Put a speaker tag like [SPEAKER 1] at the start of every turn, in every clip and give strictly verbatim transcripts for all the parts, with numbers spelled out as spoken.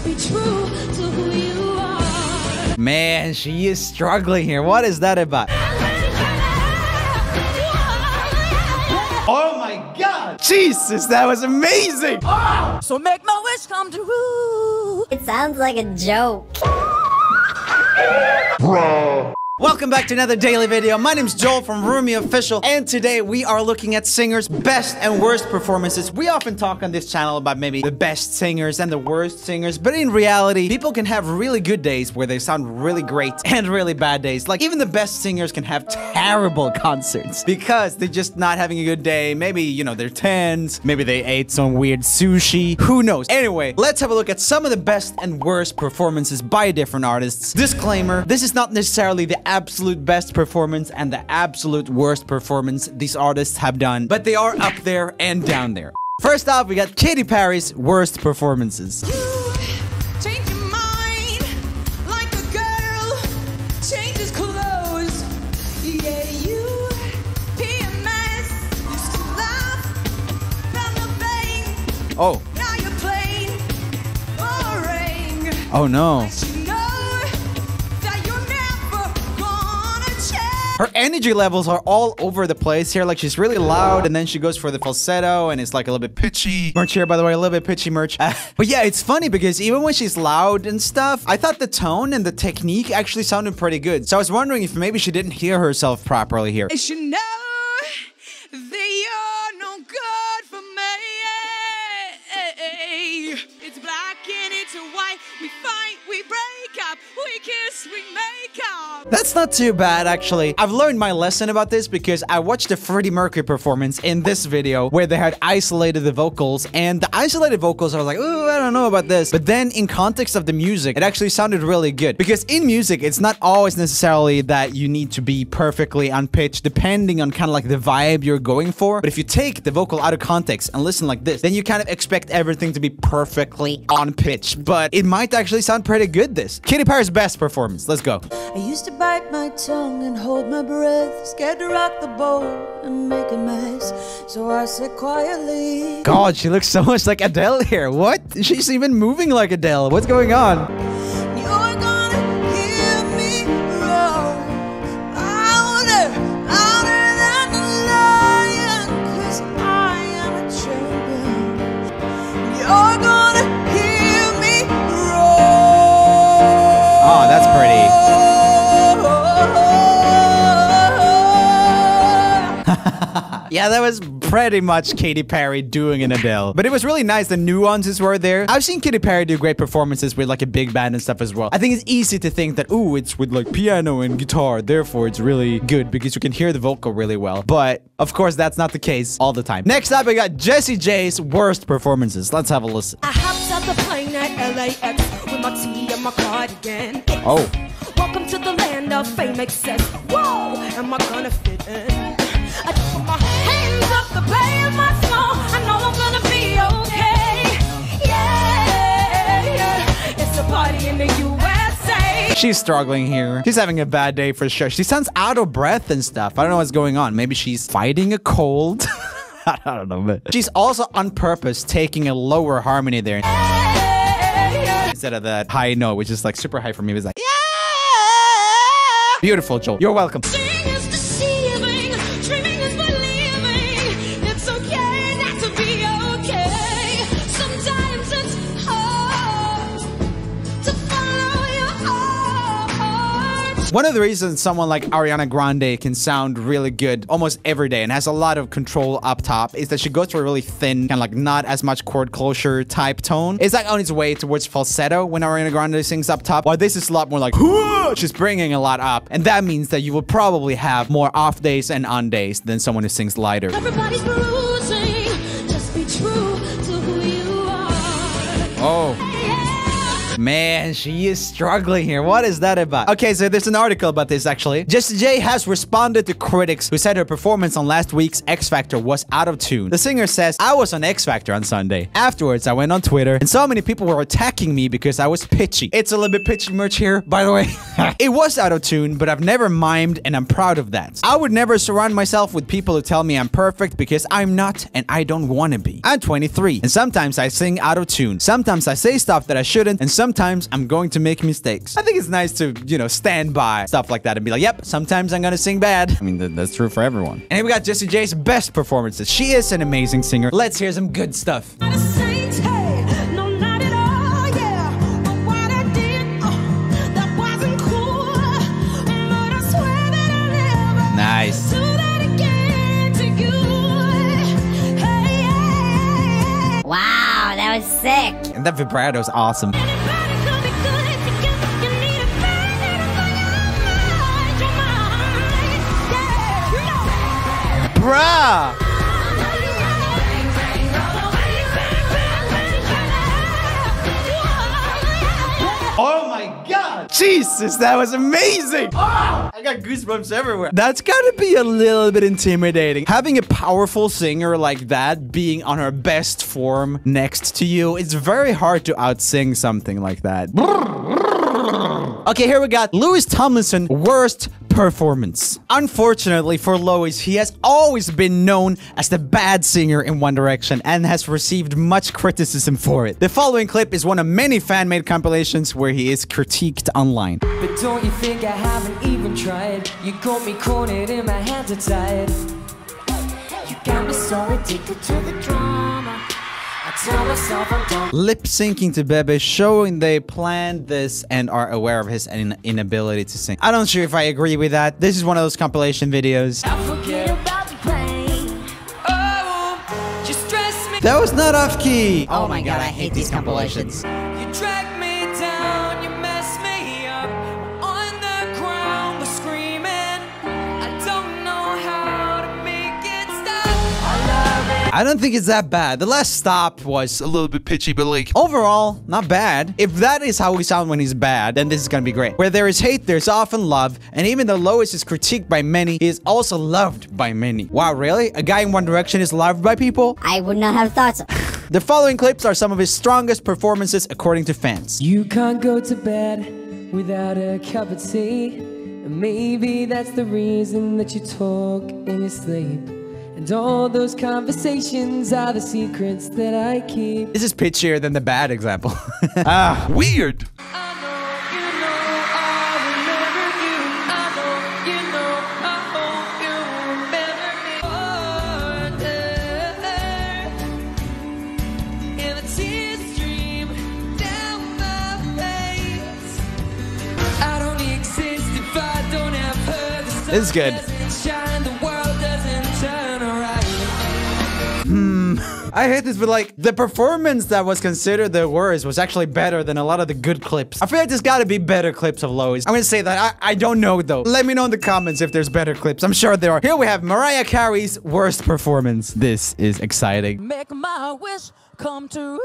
[SPEAKER 1] be true to who you are.
[SPEAKER 2] Man, she is struggling here. What is that about? Oh my God! Jesus, that was amazing! Oh!
[SPEAKER 1] So make my wish come true.
[SPEAKER 3] It sounds like a joke.
[SPEAKER 2] Bro. Welcome back to another daily video. My name's Joel from Rumi Official, and today we are looking at singers' best and worst performances. We often talk on this channel about maybe the best singers and the worst singers, but in reality, people can have really good days where they sound really great and really bad days. Like, even the best singers can have terrible concerts because they're just not having a good day. Maybe, you know, they're tens, maybe they ate some weird sushi, who knows? Anyway, let's have a look at some of the best and worst performances by different artists. Disclaimer, this is not necessarily the absolute best performance and the absolute worst performance these artists have done, but they are up there and down there. First off, we got Katy Perry's worst performances.
[SPEAKER 1] You change your mind like a girl changes clothes. Yeah, you P M S used to laugh from the vein.
[SPEAKER 2] Oh.
[SPEAKER 1] Now you're playing boring.
[SPEAKER 2] Oh no. Her energy levels are all over the place here. Like, she's really loud, and then she goes for the falsetto, and it's like a little bit pitchy. Merch here, by the way, a little bit pitchy merch. Uh, but yeah, it's funny because even when she's loud and stuff, I thought the tone and the technique actually sounded pretty good. So I was wondering if maybe she didn't hear herself properly here.
[SPEAKER 1] You should know that you're no good for me. It's black and it's white. We fight, we break up, we kiss, we make up.
[SPEAKER 2] That's not too bad, actually. I've learned my lesson about this because I watched the Freddie Mercury performance in this video where they had isolated the vocals, and the isolated vocals, I was like, oh, I don't know about this. But then in context of the music, it actually sounded really good. Because in music, it's not always necessarily that you need to be perfectly on pitch, depending on kind of like the vibe you're going for. But if you take the vocal out of context and listen like this, then you kind of expect everything to be perfectly on pitch. But it might actually sound pretty good, this. Katy Perry's best performance. Let's go.
[SPEAKER 1] I used to bite my tongue and hold my breath, scared to rock the boat and make a mess, so I said quietly.
[SPEAKER 2] God, she looks so much like Adele here. What? She's even moving like Adele. What's going on?
[SPEAKER 1] You're gonna hear me roar louder, louder than a lion, 'cause I am a champion. You're gonna hear me roar.
[SPEAKER 2] Oh, that's pretty. Yeah, that was pretty much Katy Perry doing an Adele. But it was really nice. The nuances were there. I've seen Katy Perry do great performances with like a big band and stuff as well. I think it's easy to think that, ooh, it's with like piano and guitar, therefore it's really good because you can hear the vocal really well. But of course, that's not the case all the time. Next up, I got Jessie J's worst performances. Let's have a listen.
[SPEAKER 1] I hopped out the plane at L A X with my tea and my cardigan.
[SPEAKER 2] Oh.
[SPEAKER 1] Welcome to the land of fame excess. Whoa, am I gonna fit in? I just put my hands up to play in my song. I know I'm gonna be okay. Yeah, yeah. It's a party in the U S A.
[SPEAKER 2] She's struggling here. She's having a bad day for sure. She sounds out of breath and stuff. I don't know what's going on. Maybe she's fighting a cold. I don't know, but she's also on purpose taking a lower harmony there.
[SPEAKER 1] Yeah, yeah.
[SPEAKER 2] Instead of that high note, which is like super high for me. It was like, yeah. Beautiful, Joel. You're welcome.
[SPEAKER 1] Seeing is deceiving, dreaming is believing. It's okay not to be okay. Sometimes it's hard to follow your heart.
[SPEAKER 2] One of the reasons someone like Ariana Grande can sound really good almost every day and has a lot of control up top is that she goes for a really thin, kind of like not as much chord closure type tone. It's like on its way towards falsetto when Ariana Grande sings up top, while this is a lot more like, she's bringing a lot up. And that means that you will probably have more off days and on days than someone who sings lighter.
[SPEAKER 1] Everybody's losing, just be true to who you are.
[SPEAKER 2] Oh.
[SPEAKER 1] Yeah,
[SPEAKER 2] Man, she is struggling here. What is that about? Okay, so there's an article about this actually. Jessie J has responded to critics who said her performance on last week's X Factor was out of tune. The singer says, I was on X Factor on Sunday. Afterwards, I went on Twitter and so many people were attacking me because I was pitchy. It's a little bit pitchy merch here, by the way. It was out of tune, but I've never mimed and I'm proud of that. I would never surround myself with people who tell me I'm perfect because I'm not and I don't want to be. I'm twenty-three and sometimes I sing out of tune. Sometimes I say stuff that I shouldn't and sometimes I'm going to make mistakes. I think it's nice to, you know, stand by stuff like that and be like, yep, sometimes I'm gonna sing bad. I mean, th that's true for everyone. And here we got Jessie J's best performances. She is an amazing singer. Let's hear some good stuff. Nice.
[SPEAKER 3] Wow, that was sick.
[SPEAKER 2] And that vibrato is awesome. Bruh! Oh my god! Jesus, that was amazing! Oh, I got goosebumps everywhere. That's gotta be a little bit intimidating. Having a powerful singer like that being on her best form next to you, it's very hard to outsing something like that. Okay, here we got Louis Tomlinson, worst performance. Unfortunately for Louis, he has always been known as the bad singer in One Direction and has received much criticism for it. The following clip is one of many fan-made compilations where he is critiqued online.
[SPEAKER 4] But don't you think I haven't even tried? You got me cornered and my hands are tied. You got me so addicted to the drama. I tell myself I'm done.
[SPEAKER 2] Lip syncing to Bebe, showing they planned this and are aware of his in inability to sing. I'm not sure if I agree with that. This is one of those compilation videos.
[SPEAKER 4] I forget about the pain. Oh, you stress me.
[SPEAKER 2] That was not off key.
[SPEAKER 3] Oh my god, I hate these compilations.
[SPEAKER 4] You drag me down, you mess me up. On the ground, we're screaming. I don't know how to make it stop. I love it.
[SPEAKER 2] I don't think it's that bad. The last stop was a little bit pitchy, but like overall, not bad. If that is how we sound when he's bad, then this is gonna be great. Where there is hate, there's often love. And even though Louis is critiqued by many, he is also loved by many. Wow, really? A guy in One Direction is loved by people?
[SPEAKER 3] I would not have thought so.
[SPEAKER 2] The following clips are some of his strongest performances according to fans.
[SPEAKER 4] You can't go to bed without a cup of tea. And maybe that's the reason that you talk in your sleep. And all those conversations are the secrets that I keep.
[SPEAKER 2] This is pitchier than the bad example. Ah, weird.
[SPEAKER 4] I know, you know, I remember you. I know, you know, I hope you remember me. And the tears stream down my face. I don't exist if I don't have her. The sun
[SPEAKER 2] This is good.
[SPEAKER 4] doesn't shine, the world doesn't turn around.
[SPEAKER 2] Hmm. I hate this, but like the performance that was considered the worst was actually better than a lot of the good clips. I feel like there's gotta be better clips of Louis. I'm gonna say that. I, I don't know though. Let me know in the comments if there's better clips. I'm sure there are. Here we have Mariah Carey's worst performance. This is exciting.
[SPEAKER 4] Make my wish come true.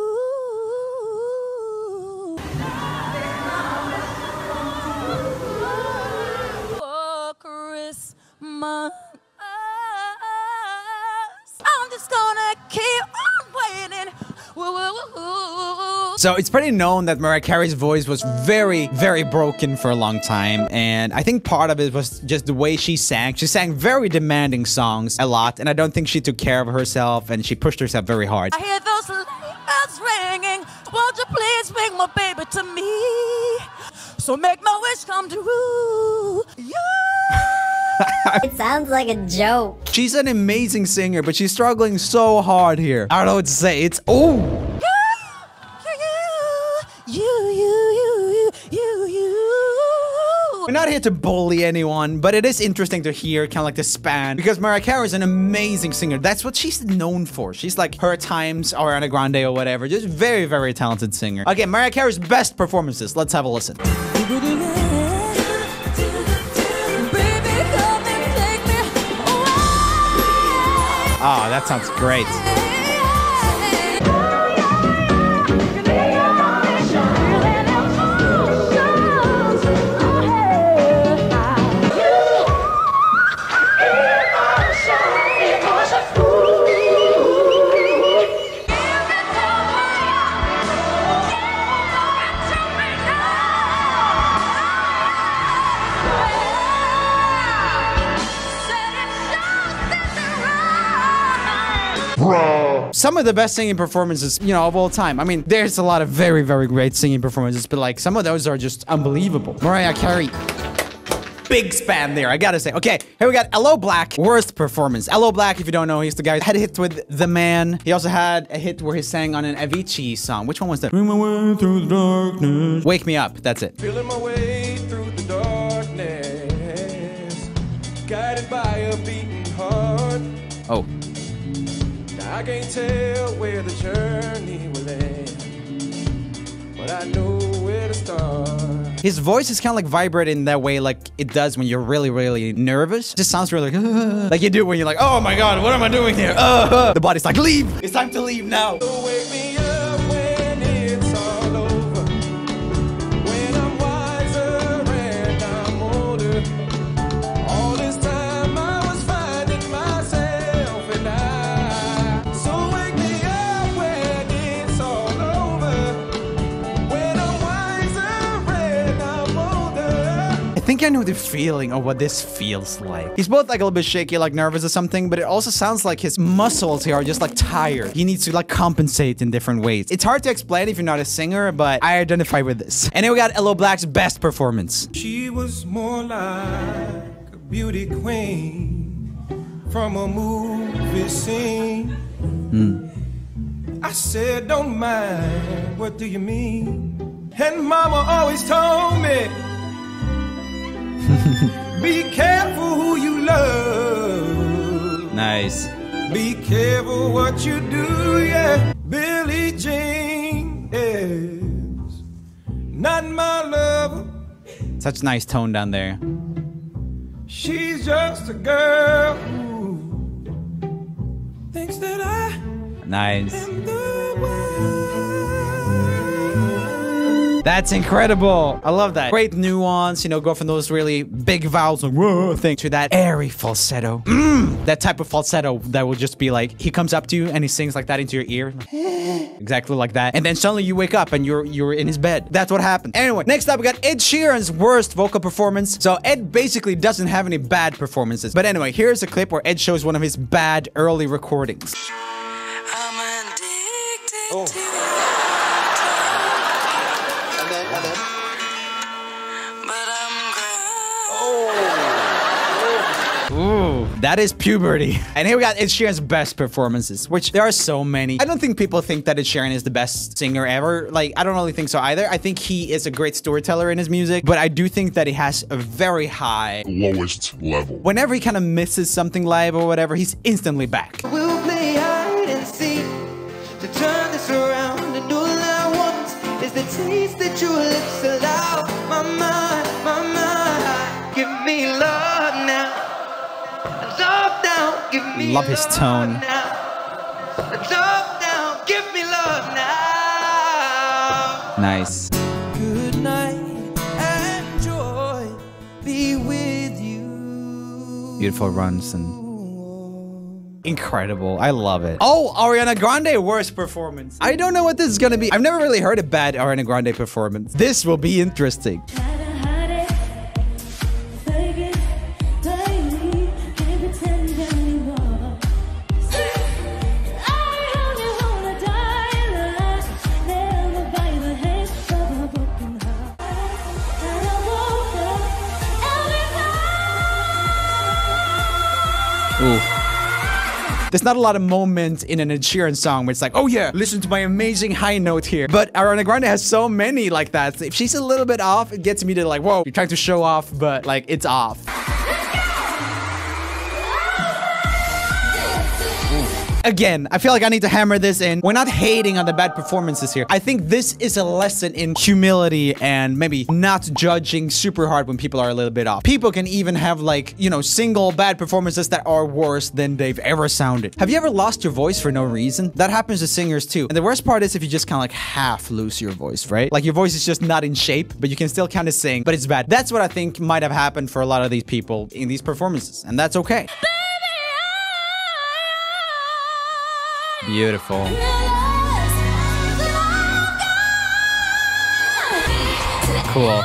[SPEAKER 4] For Christmas, I'm just gonna keep on waiting. Woo, woo, woo, woo.
[SPEAKER 2] So it's pretty known that Mariah Carey's voice was very, very broken for a long time. And I think part of it was just the way she sang. She sang very demanding songs a lot. And I don't think she took care of herself and she pushed herself very hard.
[SPEAKER 4] I hear those bells ringing. Won't you please bring my baby to me? So make my wish come true. Yeah.
[SPEAKER 3] It sounds like a joke.
[SPEAKER 2] She's an amazing singer, but she's struggling so hard here. I don't know what to say. It's oh.
[SPEAKER 4] You, you, you, you, you.
[SPEAKER 2] We're not here to bully anyone, but it is interesting to hear kind of like the span because Mariah Carey is an amazing singer. That's what she's known for. She's like her times, Ariana Grande or whatever. Just very, very talented singer. Okay, Mariah Carey's best performances. Let's have a listen. Oh, that sounds great. some of the best singing performances, you know, of all time. I mean, there's a lot of very, very great singing performances, but like some of those are just unbelievable. Mariah Carey. Big span there, I gotta say. Okay, here we got Aloe Blacc, worst performance. Aloe Blacc, if you don't know, he's the guy who had a hit with The Man. He also had a hit where he sang on an Avicii song. Which one was that? My way through the darkness. Wake Me Up, that's it.
[SPEAKER 5] Feeling my way through the darkness, guided by a beating heart.
[SPEAKER 2] Oh.
[SPEAKER 5] I can't tell where the journey will end, but I know where to start.
[SPEAKER 2] His voice is kind of like vibrating in that way like it does when you're really, really nervous. It just sounds really like, uh, like you do when you're like, oh my god, what am I doing here? Uh, uh. The body's like, leave! It's time to leave now.
[SPEAKER 5] So wake me up when it's all over, when I'm wiser and I'm older. All this time I was finding myself and I. So wake me up when it's all over, when I'm wiser and I'm older.
[SPEAKER 2] I think I know the feeling of what this feels like. He's both like a little bit shaky, like nervous or something, but it also sounds like his muscles here are just like tired. He needs to like compensate in different ways. It's hard to explain if you're not a singer, but I identify with this. And then we got Aloe Blacc's best performance.
[SPEAKER 5] She was more like a beauty queen from a movie scene.
[SPEAKER 2] Mm.
[SPEAKER 5] I said, don't mind, what do you mean? And mama always told me, be careful who you love.
[SPEAKER 2] Nice.
[SPEAKER 5] Be careful what you do, yeah. Billie Jean is not my lover.
[SPEAKER 2] Such nice tone down there.
[SPEAKER 5] She's just a girl who thinks that I
[SPEAKER 2] Nice.
[SPEAKER 5] am the one.
[SPEAKER 2] That's incredible. I love that. Great nuance, you know, go from those really big vowels and whoa thing to that airy falsetto. Mm, that type of falsetto that will just be like, he comes up to you and he sings like that into your ear. Exactly like that. And then suddenly you wake up and you're you're in his bed. That's what happened. Anyway, next up we got Ed Sheeran's worst vocal performance. So Ed basically doesn't have any bad performances. But anyway, here's a clip where Ed shows one of his bad early recordings.
[SPEAKER 6] I'm addicted
[SPEAKER 5] Oh.
[SPEAKER 6] to
[SPEAKER 5] And then, and then.
[SPEAKER 6] but I'm
[SPEAKER 2] Ooh, that is puberty. And here we got Ed Sheeran's best performances, which there are so many. I don't think people think that Ed Sheeran is the best singer ever. Like, I don't really think so either. I think he is a great storyteller in his music, but I do think that he has a very high
[SPEAKER 7] lowest level.
[SPEAKER 2] whenever he kind of misses something live or whatever, he's instantly back.
[SPEAKER 8] We'll play hide and seek to turn this around, and all I want is the taste that your lips allow. My mind, my mind, give me love now. Love now, give me
[SPEAKER 2] Love his tone.
[SPEAKER 8] now. Love now, give me love now.
[SPEAKER 2] Nice.
[SPEAKER 8] Good night and joy be with you.
[SPEAKER 2] Beautiful runs and incredible. I love it. Oh, Ariana Grande worst performance. I don't know what this is gonna be. I've never really heard a bad Ariana Grande performance. This will be interesting. Ooh. There's not a lot of moments in an Ed Sheeran song where it's like, oh yeah, listen to my amazing high note here. But Ariana Grande has so many like that. If she's a little bit off, it gets me to like, whoa, you're trying to show off, but like, it's off. Again, I feel like I need to hammer this in. We're not hating on the bad performances here. I think this is a lesson in humility and maybe not judging super hard when people are a little bit off. People can even have like, you know, single bad performances that are worse than they've ever sounded. Have you ever lost your voice for no reason? That happens to singers too. And the worst part is if you just kind of like half lose your voice, right? Like your voice is just not in shape, but you can still kind of sing, but it's bad. That's what I think might have happened for a lot of these people in these performances, and that's okay. Beautiful. Cool.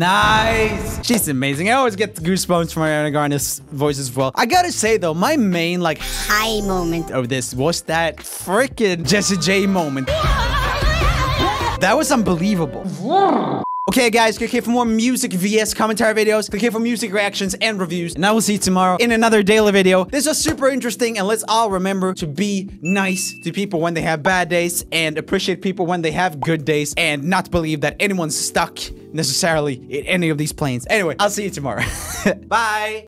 [SPEAKER 2] Nice. She's amazing. I always get goosebumps from Ariana Grande's voice as well. I gotta say though, my main like
[SPEAKER 3] High moment.
[SPEAKER 2] of this was that freaking Jessie J moment. That was unbelievable. Okay, guys, click here for more music V S commentary videos. Click here for music reactions and reviews. And I will see you tomorrow in another daily video. This was super interesting, and let's all remember to be nice to people when they have bad days and appreciate people when they have good days and not believe that anyone's stuck necessarily in any of these planes. Anyway, I'll see you tomorrow. Bye.